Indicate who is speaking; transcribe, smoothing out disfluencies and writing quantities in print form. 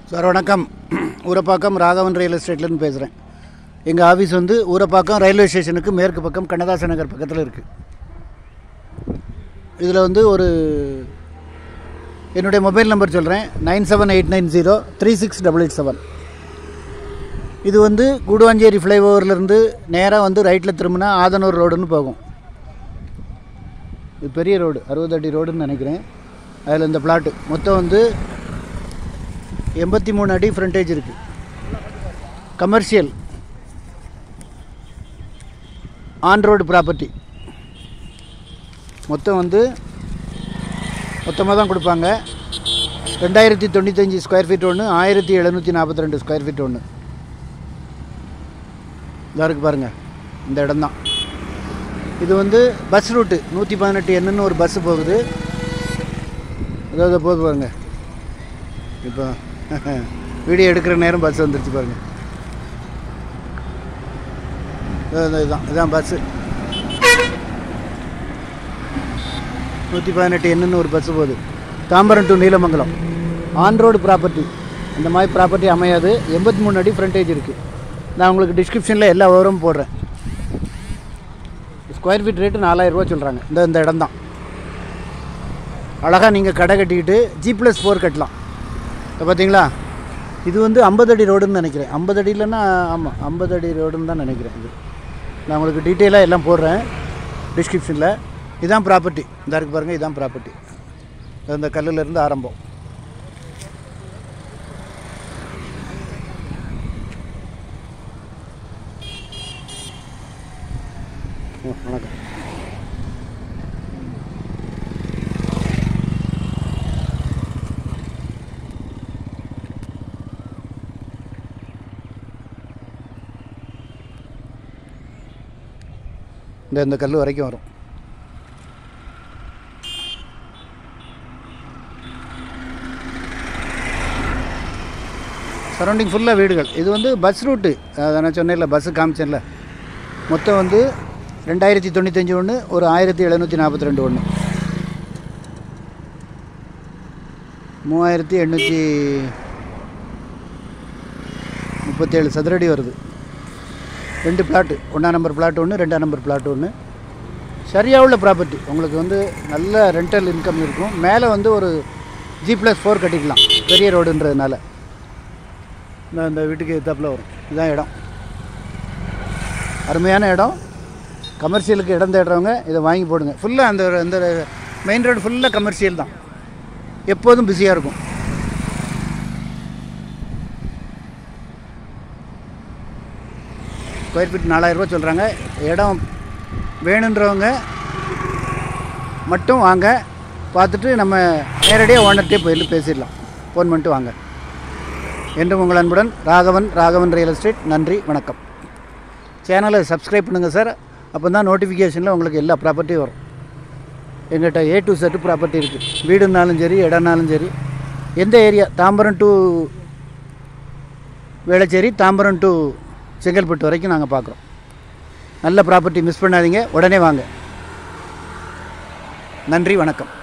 Speaker 1: Sir வணக்கம். urapakkam Ragavan real எஸ்டேட்லேருந்து பேசுகிறேன். எங்கள் ஆஃபீஸ் வந்து urapakkam ரயில்வே ஸ்டேஷனுக்கு மேற்கு பக்கம் கண்ணதாசன் நகர் பக்கத்தில் இருக்குது. இதில் வந்து ஒரு என்னுடைய மொபைல் நம்பர் சொல்கிறேன், 9789036887. இது வந்து கூடுவாஞ்சேரி ஃப்ளைஓவர்லேருந்து நேராக வந்து ரைட்டில் திரும்பினா adhanur ரோடுன்னு போகும். இது பெரிய ரோடு, 60 அடி ரோடுன்னு நினைக்கிறேன். அதில் இந்த பிளாட்டு மொத்தம் வந்து 83 அடி ஃப்ரண்டேஜ் இருக்குது. Commercial on road property. மொத்தம் வந்து மொத்தமாக தான் கொடுப்பாங்க. 2095 ஸ்கொயர் ஃபீட் ஒன்று, 1742 ஸ்கொயர் ஃபீட் ஒன்று. இதாக இருக்குது பாருங்கள், இந்த இடம்தான். இது வந்து பஸ் ரூட்டு 118 என்னன்னு ஒரு பஸ்ஸு போகுது. அதாவது போகுது பாருங்கள். இப்போ வீடியோ எடுக்கிற நேரம் பஸ் வந்துருச்சு பாருங்கள். இதுதான் பஸ்ஸு. 118 என்னன்னு ஒரு பஸ்ஸு போகுது. Tambaram to Neelamangalam. On road property. இந்த மாதிரி ப்ராப்பர்ட்டி அமையாது. 83 அடி ஃப்ரண்டேஜ் இருக்குது. நான் உங்களுக்கு டிஸ்கிரிப்ஷனில் எல்லா விவரமும் போடுறேன். ஸ்கொயர் ஃபீட் ரேட்டு 4000 ரூபா சொல்கிறாங்க. இந்த இடம் தான். அழகாக நீங்கள் கடை கட்டிக்கிட்டு G+4 கட்டலாம். இப்போ பார்த்தீங்களா, இது வந்து 50 அடி ரோடுன்னு நினைக்கிறேன். 50 அடி இல்லைன்னா, ஆமாம் 50 அடி ரோடுன்னு தான் நினைக்கிறேன். இது நான் உங்களுக்கு டீட்டெயிலாக எல்லாம் போடுறேன் டிஸ்கிரிப்ஷனில். இதுதான் ப்ராப்பர்ட்டி. இந்த இருக்குது பாருங்கள், இதுதான் ப்ராப்பர்ட்டி. இந்த கல்லுலேருந்து ஆரம்பம். வணக்கம். இந்த கல் வரைக்கும் வரும். சரௌண்டிங் ஃபுல்லாக வீடுகள். இது வந்து பஸ் ரூட்டு. அதை நான் சொன்னேன்ல, பஸ்ஸு காமிச்சேன்ல. மொத்தம் வந்து 2095 ஒன்று, ஒரு 1742 ஒன்று, 3837 சதுரடி வருது. 2 பிளாட்டு, 1ஆம் நம்பர் பிளாட் ஒன்று, 2ஆம் நம்பர் பிளாட் ஒன்று. சரியாக உள்ள ப்ராப்பர்ட்டி. உங்களுக்கு வந்து நல்ல ரெண்டல் இன்கம் இருக்கும். மேலே வந்து ஒரு G+4 கட்டிக்கலாம், பெரிய ரோடுன்றதுனால. இந்த வீட்டுக்கு எத்தாப்பில் வரும். இதுதான் இடம். அருமையான இடம். கமர்ஷியலுக்கு இடம் தேடுறவங்க இதை வாங்கி போடுங்க. ஃபுல்லாக அந்த மெயின் ரோடு ஃபுல்லாக கமர்ஷியல் தான். எப்போதும் பிஸியாக இருக்கும். ஸ்கொயர் ஃபீட் 4000 ரூபா சொல்கிறாங்க. இடம் வேணுன்றவங்க மட்டும் வாங்க. பார்த்துட்டு நம்ம நேரடியாக ஓனர்கிட்டே போயிட்டு பேசிடலாம். ஃபோன் பண்ணிட்டு வாங்க. என்றும் உங்கள் அன்புடன் ராகவன் ரியல் எஸ்டேட். நன்றி, வணக்கம். சேனலை சப்ஸ்கிரைப் பண்ணுங்கள் சார். அப்போ தான் நோட்டிஃபிகேஷனில் உங்களுக்கு எல்லா ப்ராப்பர்ட்டியும் வரும். எங்கிட்ட A to Z ப்ராப்பர்ட்டி இருக்குது. வீடுனாலும் சரி, இடம்னாலும் சரி. எந்த area, Tambaram to Velachery, Tambaram to Chengalpattu வரைக்கும் நாங்கள் பார்க்குறோம். நல்ல ப்ராப்பர்ட்டி மிஸ் பண்ணாதீங்க. உடனே வாங்க. நன்றி, வணக்கம்.